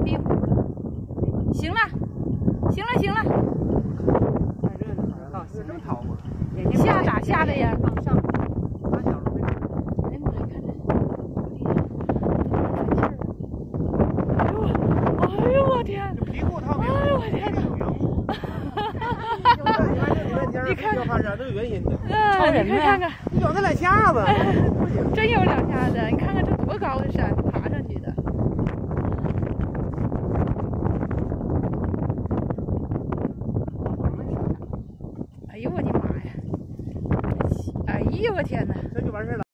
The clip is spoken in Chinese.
壁虎了。行了，行了，行了。 真掏吗？ 下咋下的呀？ 上，拿小时候没看。 哎呀妈呀，看这，哎呦我天！ 皮裤套面， 哎呦我天哪！你看， 都有原因的。 你看看， 你有那两下子， 真有两下子。你看看这多高的山，爬上去的。哎呦我的妈呀！哎呦我天哪！ 这就完事了。